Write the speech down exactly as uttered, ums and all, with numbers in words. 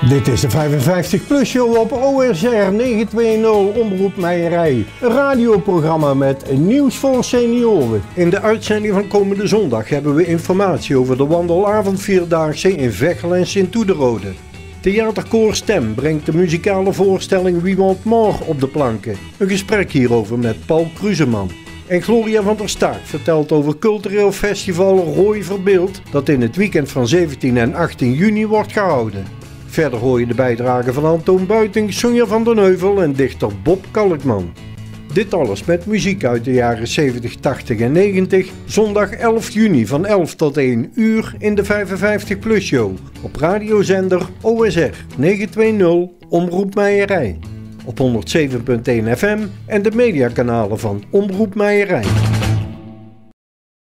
Dit is de vijfenvijftig plus show op O S R negenhonderdtwintig Omroep Meijerij. Een radioprogramma met nieuws voor senioren. In de uitzending van komende zondag hebben we informatie over de wandelavondvierdaagse in Veghel en Sint-Oederode. Theaterkoor Stem brengt de muzikale voorstelling We Want More op de planken. Een gesprek hierover met Paul Kruseman. En Gloria van der Staak vertelt over cultureel festival Rooi Verbeeld dat in het weekend van zeventien en achttien juni wordt gehouden. Verder hoor je de bijdrage van Antoon Buiting, Sonja van den Heuvel en dichter Bob Kalkman. Dit alles met muziek uit de jaren zeventig, tachtig en negentig. Zondag elf juni van elf tot één uur in de vijfenvijftig plus show. Op radiozender O S R negenhonderdtwintig Omroep Meijerij. Op honderdzeven komma één F M en de mediakanalen van Omroep Meijerij.